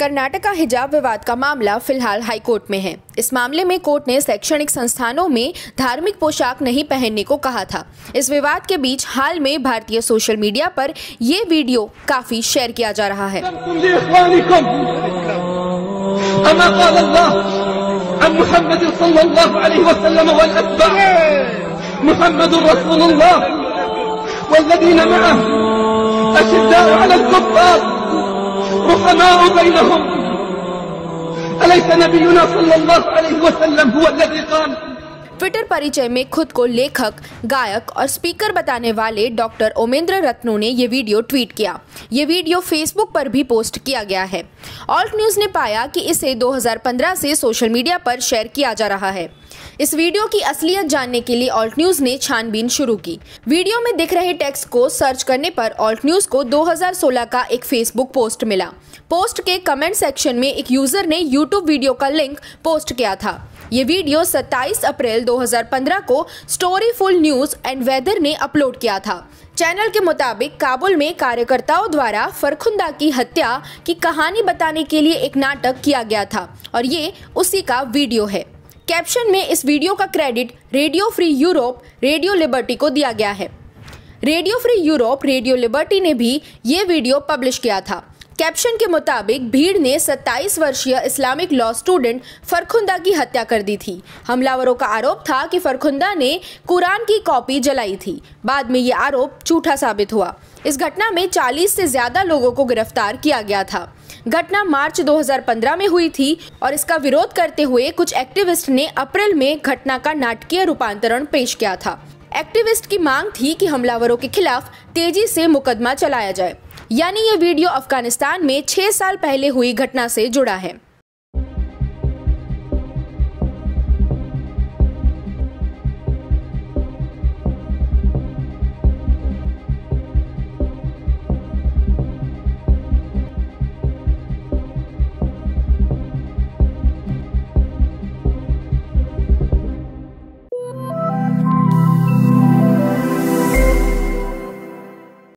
कर्नाटका हिजाब विवाद का मामला फिलहाल हाईकोर्ट में है। इस मामले में कोर्ट ने शैक्षणिक संस्थानों में धार्मिक पोशाक नहीं पहनने को कहा था। इस विवाद के बीच हाल में भारतीय सोशल मीडिया पर ये वीडियो काफी शेयर किया जा रहा है। رحماء بينهم أليس نبينا صلى الله عليه وسلم هو الذي قال। ट्विटर परिचय में खुद को लेखक, गायक और स्पीकर बताने वाले डॉक्टर ओमेंद्र रत्नू ने ये वीडियो ट्वीट किया। ये वीडियो फेसबुक पर भी पोस्ट किया गया है। ऑल्ट न्यूज ने पाया कि इसे 2015 से सोशल मीडिया पर शेयर किया जा रहा है। इस वीडियो की असलियत जानने के लिए ऑल्ट न्यूज ने छानबीन शुरू की। वीडियो में दिख रहे टेक्स्ट को सर्च करने पर ऑल्ट न्यूज को 2016 का एक फेसबुक पोस्ट मिला। पोस्ट के कमेंट सेक्शन में एक यूजर ने यूट्यूब वीडियो का लिंक पोस्ट किया था। ये वीडियो 27 अप्रैल 2015 को स्टोरीफुल न्यूज एंड वेदर ने अपलोड किया था। चैनल के मुताबिक काबुल में कार्यकर्ताओं द्वारा फरखुंदा की हत्या की कहानी बताने के लिए एक नाटक किया गया था और ये उसी का वीडियो है। कैप्शन में इस वीडियो का credit Radio Free Europe, Radio Liberty को दिया गया है। Radio Free Europe, Radio Liberty ने भी ये वीडियो पब्लिश किया था। कैप्शन के मुताबिक भीड़ ने 27 वर्षीय इस्लामिक लॉ स्टूडेंट फरखुंदा की हत्या कर दी थी। हमलावरों का आरोप था कि फरखुंदा ने कुरान की कॉपी जलाई थी। बाद में ये आरोप झूठा साबित हुआ। इस घटना में 40 से ज्यादा लोगों को गिरफ्तार किया गया था। घटना मार्च 2015 में हुई थी और इसका विरोध करते हुए कुछ एक्टिविस्ट ने अप्रैल में घटना का नाटकीय रूपांतरण पेश किया था। एक्टिविस्ट की मांग थी कि हमलावरों के खिलाफ तेजी से मुकदमा चलाया जाए। यानी ये वीडियो अफगानिस्तान में 6 साल पहले हुई घटना से जुड़ा है।